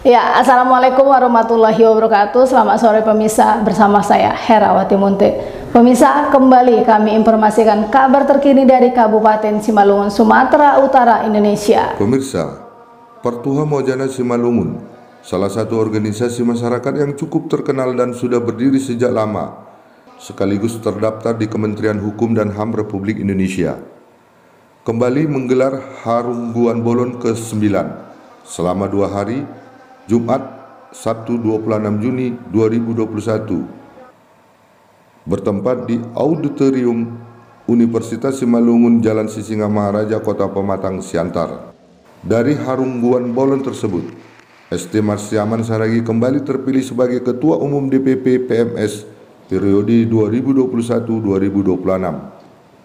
Ya, Assalamualaikum warahmatullahi wabarakatuh. Selamat sore pemirsa, bersama saya Herawati Munte. Pemirsa, kembali kami informasikan kabar terkini dari Kabupaten Simalungun, Sumatera Utara, Indonesia. Pemirsa, Partuha Mojana Simalungun, salah satu organisasi masyarakat yang cukup terkenal dan sudah berdiri sejak lama, sekaligus terdaftar di Kementerian Hukum dan HAM Republik Indonesia, kembali menggelar Harungguan Bolon ke-9 selama 2 hari, Jumat, Sabtu 26 Juni 2021, bertempat di Auditorium Universitas Simalungun, Jalan Sisingamaraja, Kota Pematang, Siantar. Dari Harungguan Bolon tersebut, ST Marsiaman Saragi kembali terpilih sebagai Ketua Umum DPP PMS periode 2021-2026.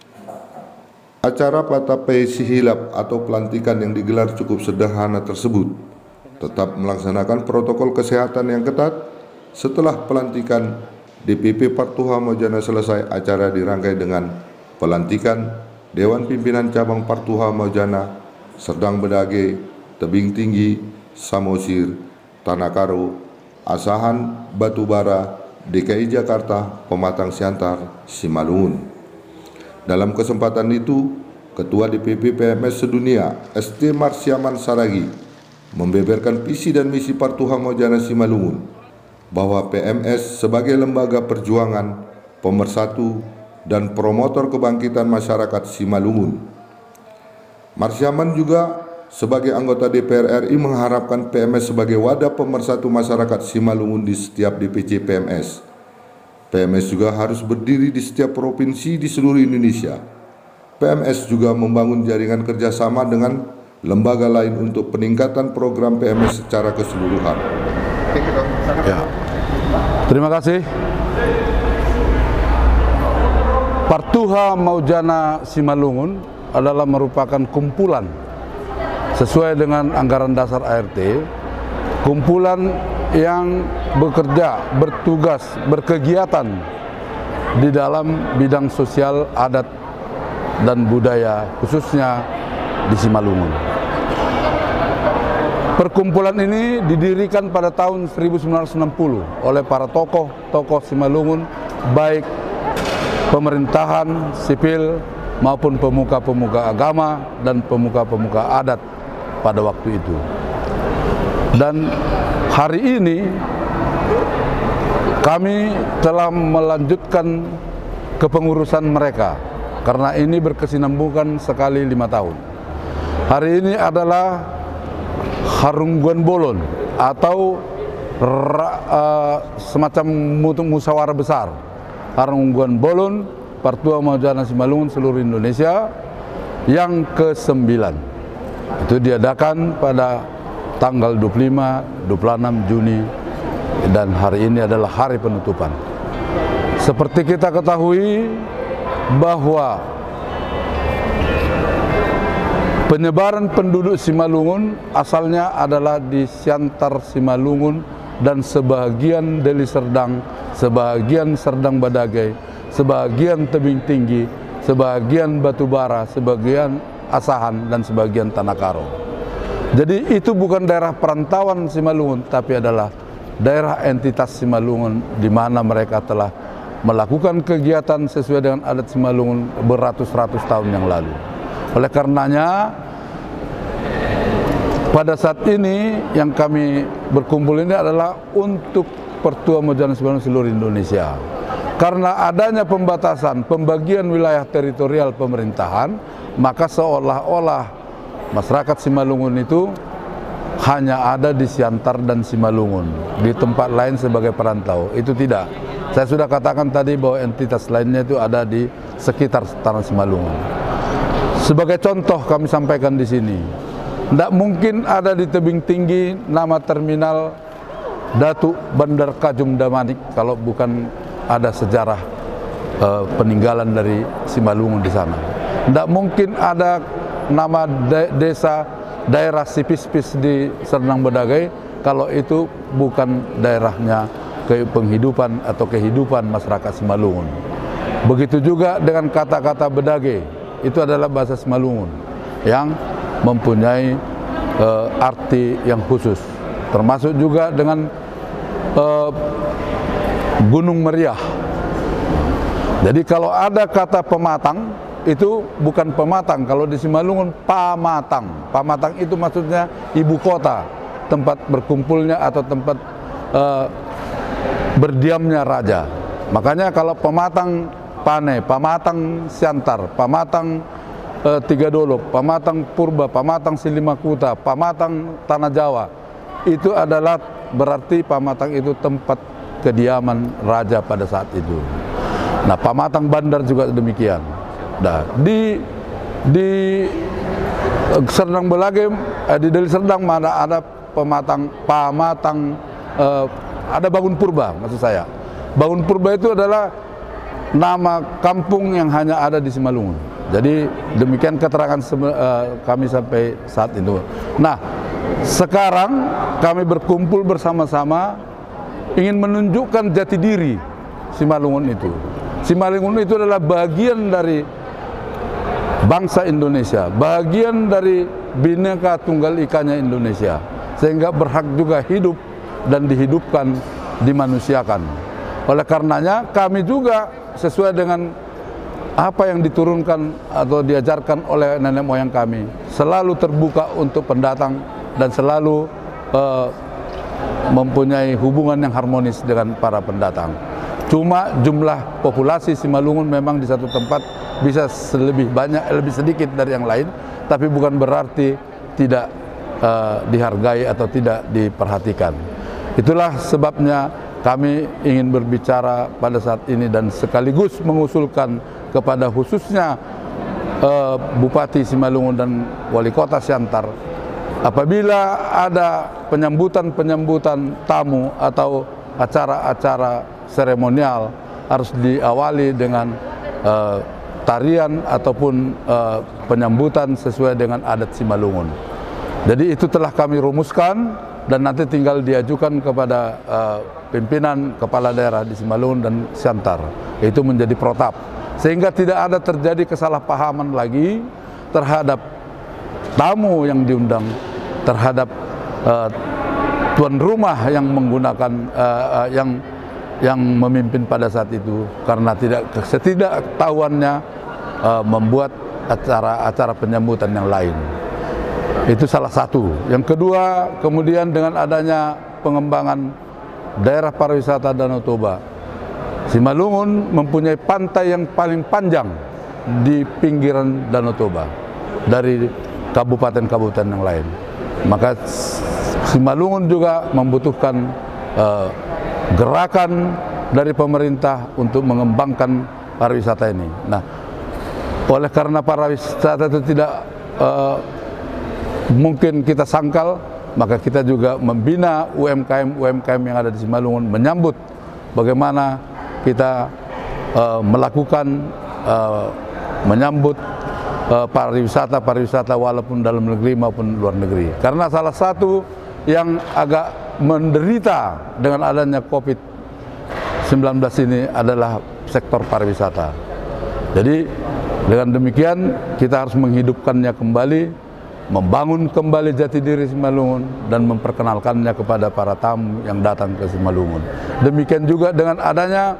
Acara Patapai Sihilap atau pelantikan yang digelar cukup sederhana tersebut tetap melaksanakan protokol kesehatan yang ketat. Setelah pelantikan DPP Partuha Mojana selesai, acara dirangkai dengan pelantikan Dewan Pimpinan Cabang Partuha Mojana, Serdang Bedage, Tebing Tinggi, Samosir, Tanakaro, Asahan, Batubara, DKI Jakarta, Pematang Siantar, Simalungun. Dalam kesempatan itu, Ketua DPP PMS Sedunia, ST Marsiaman Saragi, membeberkan visi dan misi Partuha Mojana Simalungun, bahwa PMS sebagai lembaga perjuangan, pemersatu, dan promotor kebangkitan masyarakat Simalungun. Marsiaman juga sebagai anggota DPR RI mengharapkan PMS sebagai wadah pemersatu masyarakat Simalungun di setiap DPC PMS. PMS juga harus berdiri di setiap provinsi di seluruh Indonesia. PMS juga membangun jaringan kerjasama dengan lembaga lain untuk peningkatan program PMS secara keseluruhan. Ya. Terima kasih. Partuha Mojana Simalungun adalah merupakan kumpulan sesuai dengan anggaran dasar ART, kumpulan yang bekerja, bertugas, berkegiatan di dalam bidang sosial, adat, dan budaya, khususnya di Simalungun. Perkumpulan ini didirikan pada tahun 1960 oleh para tokoh Simalungun, baik pemerintahan sipil maupun pemuka-pemuka agama dan pemuka-pemuka adat pada waktu itu. Dan hari ini kami telah melanjutkan kepengurusan mereka, karena ini berkesinambungan sekali 5 tahun. Hari ini adalah Harungguan Bolon atau semacam musyawarah besar Harungguan Bolon Partuha Mojana Simalungun seluruh Indonesia yang ke-9. Itu diadakan pada tanggal 25, 26 Juni, dan hari ini adalah hari penutupan. Seperti kita ketahui bahwa penyebaran penduduk Simalungun asalnya adalah di Siantar Simalungun dan sebagian Deli Serdang, sebagian Serdang Badage, sebagian Tebing Tinggi, sebagian Batubara, sebagian Asahan, dan sebagian Tanakaro. Jadi itu bukan daerah perantauan Simalungun, tapi adalah daerah entitas Simalungun di mana mereka telah melakukan kegiatan sesuai dengan adat Simalungun beratus-ratus tahun yang lalu. Oleh karenanya, pada saat ini yang kami berkumpul ini adalah untuk Partuha Mojana Simalungun seluruh Indonesia. Karena adanya pembatasan, pembagian wilayah teritorial pemerintahan, maka seolah-olah masyarakat Simalungun itu hanya ada di Siantar dan Simalungun, di tempat lain sebagai perantau. Itu tidak. Saya sudah katakan tadi bahwa entitas lainnya itu ada di sekitar tanah Simalungun. Sebagai contoh kami sampaikan di sini, tidak mungkin ada di Tebing Tinggi nama terminal Datuk Bandar Kajum Damanik kalau bukan ada sejarah peninggalan dari Simalungun di sana. Tidak mungkin ada nama desa daerah Sipis-Pis di Serdang Bedage kalau itu bukan daerahnya penghidupan atau kehidupan masyarakat Simalungun. Begitu juga dengan kata-kata Bedage, itu adalah bahasa Simalungun yang mempunyai arti yang khusus. termasuk juga dengan Gunung Meriah. Jadi kalau ada kata pematang, itu bukan pematang, kalau di Simalungun pamatang. Pamatang itu maksudnya ibu kota, tempat berkumpulnya atau tempat berdiamnya raja. Makanya kalau pematang Pane, pamatang Siantar, pamatang Tiga Dolok, pamatang Purba, pamatang Silimakuta, pamatang Tanah Jawa, itu adalah berarti pamatang itu tempat kediaman raja pada saat itu. Nah, pamatang Bandar juga demikian. Nah, di Serdang Belage, di Deli Serdang ada pamatang ada Bangun Purba, maksud saya. Bangun Purba itu adalah nama kampung yang hanya ada di Simalungun. Jadi demikian keterangan kami sampai saat itu. Nah, sekarang kami berkumpul bersama-sama ingin menunjukkan jati diri Simalungun itu. Simalungun itu adalah bagian dari bangsa Indonesia, bagian dari Bhinneka Tunggal Ikanya Indonesia, sehingga berhak juga hidup dan dihidupkan, dimanusiakan. Oleh karenanya kami juga sesuai dengan apa yang diturunkan atau diajarkan oleh nenek moyang kami, selalu terbuka untuk pendatang dan selalu mempunyai hubungan yang harmonis dengan para pendatang. Cuma jumlah populasi Simalungun memang di satu tempat bisa lebih banyak, lebih sedikit dari yang lain, tapi bukan berarti tidak dihargai atau tidak diperhatikan. Itulah sebabnya kami ingin berbicara pada saat ini dan sekaligus mengusulkan kepada khususnya Bupati Simalungun dan Wali Kota Siantar, apabila ada penyambutan tamu atau acara-acara seremonial harus diawali dengan tarian ataupun penyambutan sesuai dengan adat Simalungun. Jadi itu telah kami rumuskan dan nanti tinggal diajukan kepada pimpinan kepala daerah di Simalungun dan Siantar. Itu menjadi protap, sehingga tidak ada terjadi kesalahpahaman lagi terhadap tamu yang diundang, terhadap tuan rumah yang menggunakan yang memimpin pada saat itu, karena ketidaktahuannya membuat acara penyambutan yang lain. Itu salah satu. Yang kedua, kemudian dengan adanya pengembangan daerah pariwisata Danau Toba, Simalungun mempunyai pantai yang paling panjang di pinggiran Danau Toba dari kabupaten-kabupaten yang lain. Maka Simalungun juga membutuhkan gerakan dari pemerintah untuk mengembangkan pariwisata ini. Nah, oleh karena pariwisata itu tidak mungkin kita sangkal, maka kita juga membina UMKM yang ada di Simalungun, menyambut bagaimana kita menyambut pariwisata walaupun dalam negeri maupun luar negeri. Karena salah satu yang agak menderita dengan adanya COVID-19 ini adalah sektor pariwisata. Jadi dengan demikian kita harus menghidupkannya kembali, membangun kembali jati diri Simalungun dan memperkenalkannya kepada para tamu yang datang ke Simalungun. Demikian juga dengan adanya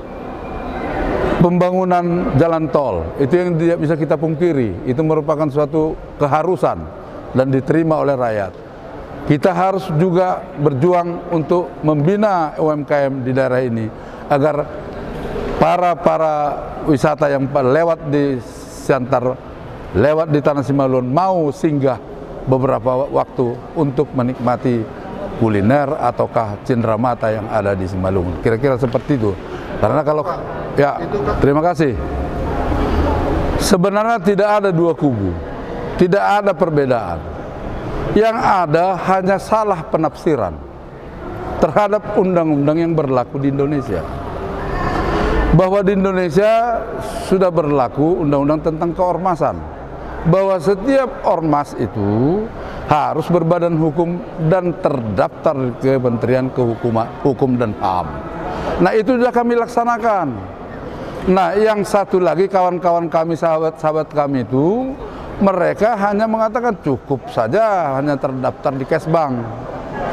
pembangunan jalan tol, itu yang tidak bisa kita pungkiri, itu merupakan suatu keharusan dan diterima oleh rakyat. Kita harus juga berjuang untuk membina UMKM di daerah ini agar para wisata yang lewat di Siantar, lewat di Tanah Simalungun mau singgah beberapa waktu untuk menikmati kuliner ataukah cenderamata yang ada di Simalungun. Kira-kira seperti itu. Karena kalau ya, terima kasih. Sebenarnya tidak ada dua kubu, tidak ada perbedaan. Yang ada hanya salah penafsiran terhadap undang-undang yang berlaku di Indonesia. Bahwa di Indonesia sudah berlaku undang-undang tentang keormasan, bahwa setiap ormas itu harus berbadan hukum dan terdaftar ke Kementerian Hukum dan HAM. Nah, itu sudah kami laksanakan. Nah, yang satu lagi kawan-kawan kami, sahabat-sahabat kami itu, mereka hanya mengatakan cukup saja hanya terdaftar di Kesbang.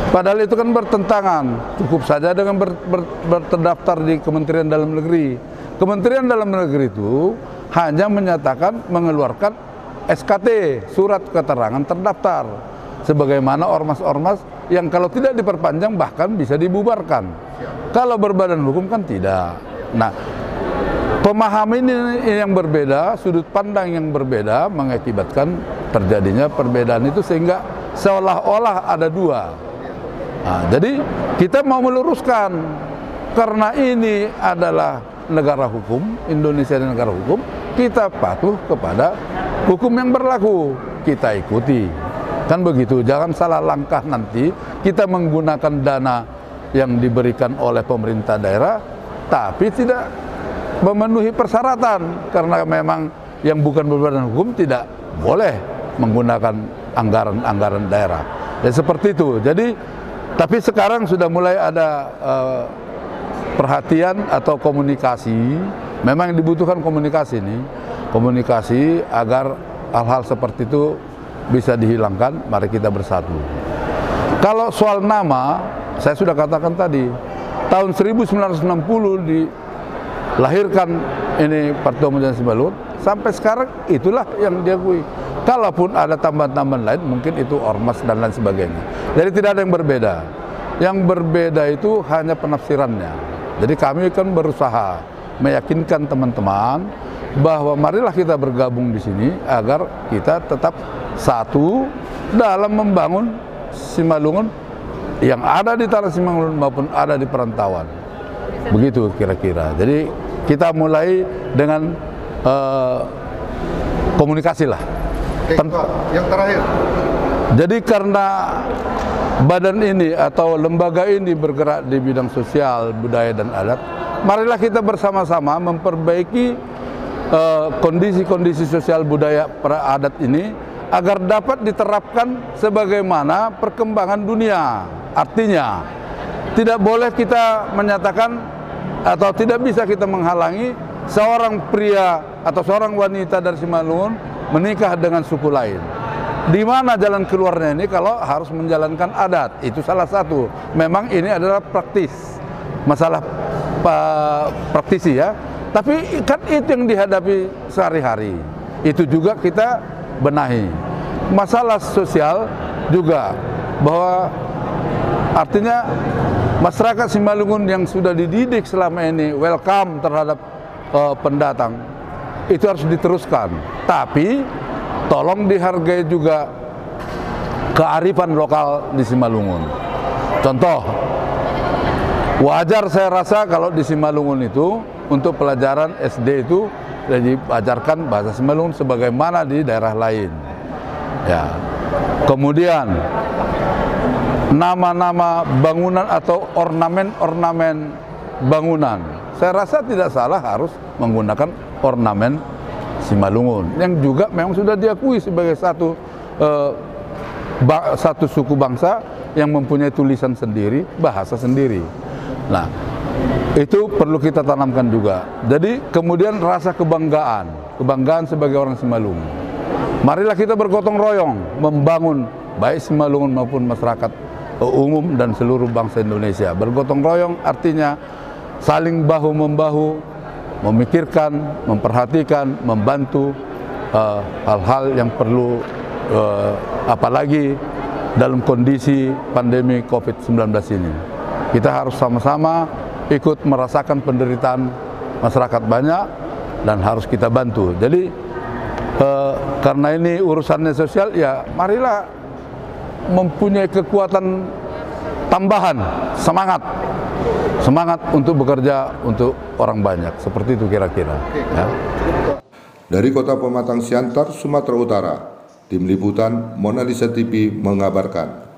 Padahal itu kan bertentangan. Cukup saja dengan terdaftar di Kementerian Dalam Negeri. Kementerian Dalam Negeri itu hanya menyatakan mengeluarkan SKT, surat keterangan terdaftar, sebagaimana ormas-ormas yang kalau tidak diperpanjang bahkan bisa dibubarkan. Kalau berbadan hukum kan tidak. Nah, pemahaman ini yang berbeda, sudut pandang yang berbeda mengakibatkan terjadinya perbedaan itu sehingga seolah-olah ada dua. Nah, jadi kita mau meluruskan, karena ini adalah negara hukum, Indonesia adalah negara hukum, kita patuh kepada hukum yang berlaku, kita ikuti. Kan begitu, jangan salah langkah nanti kita menggunakan dana yang diberikan oleh pemerintah daerah, tapi tidak memenuhi persyaratan, karena memang yang bukan berbadan hukum tidak boleh menggunakan anggaran daerah. Ya seperti itu. Jadi, tapi sekarang sudah mulai ada perhatian atau komunikasi. Memang yang dibutuhkan komunikasi nih, komunikasi agar hal-hal seperti itu bisa dihilangkan. Mari kita bersatu. Kalau soal nama, saya sudah katakan tadi, tahun 1960 dilahirkan ini Pertemuan Majelis Simalungun, sampai sekarang itulah yang diakui. Kalaupun ada tambahan-tambahan lain, mungkin itu ormas dan lain sebagainya. Jadi tidak ada yang berbeda. Yang berbeda itu hanya penafsirannya. Jadi kami kan berusaha meyakinkan teman-teman bahwa marilah kita bergabung di sini agar kita tetap satu dalam membangun Simalungun yang ada di tanah Simalungun maupun ada di perantauan. Begitu kira-kira. Jadi kita mulai dengan komunikasi lah. Yang terakhir. Jadi karena badan ini atau lembaga ini bergerak di bidang sosial, budaya dan adat, marilah kita bersama-sama memperbaiki kondisi-kondisi sosial budaya adat ini agar dapat diterapkan sebagaimana perkembangan dunia. Artinya, tidak boleh kita menyatakan atau tidak bisa kita menghalangi seorang pria atau seorang wanita dari Simalungun menikah dengan suku lain. Di mana jalan keluarnya ini kalau harus menjalankan adat? Itu salah satu. Memang ini adalah praktis, masalah praktisi ya. Tapi kan itu yang dihadapi sehari-hari. Itu juga kita benahi. Masalah sosial juga, bahwa artinya masyarakat Simalungun yang sudah dididik selama ini welcome terhadap pendatang, itu harus diteruskan. Tapi tolong dihargai juga kearifan lokal di Simalungun. Contoh, wajar saya rasa kalau di Simalungun itu untuk pelajaran SD itu diajarkan bahasa Simalungun sebagaimana di daerah lain. Ya. Kemudian nama-nama bangunan atau ornamen-ornamen bangunan, saya rasa tidak salah harus menggunakan ornamen Simalungun yang juga memang sudah diakui sebagai satu suku bangsa yang mempunyai tulisan sendiri, bahasa sendiri. Nah, itu perlu kita tanamkan juga. Jadi kemudian rasa kebanggaan sebagai orang Simalungun. Marilah kita bergotong royong membangun baik Simalungun maupun masyarakat umum dan seluruh bangsa Indonesia. Bergotong royong artinya saling bahu-membahu, memikirkan, memperhatikan, membantu hal-hal yang perlu, apalagi dalam kondisi pandemi COVID-19 ini. Kita harus sama-sama ikut merasakan penderitaan masyarakat banyak dan harus kita bantu. Jadi karena ini urusannya sosial, ya marilah mempunyai kekuatan tambahan, semangat untuk bekerja untuk orang banyak. Seperti itu kira-kira. Ya. Dari Kota Pematang Siantar, Sumatera Utara, Tim Liputan Mona Lisa TV mengabarkan.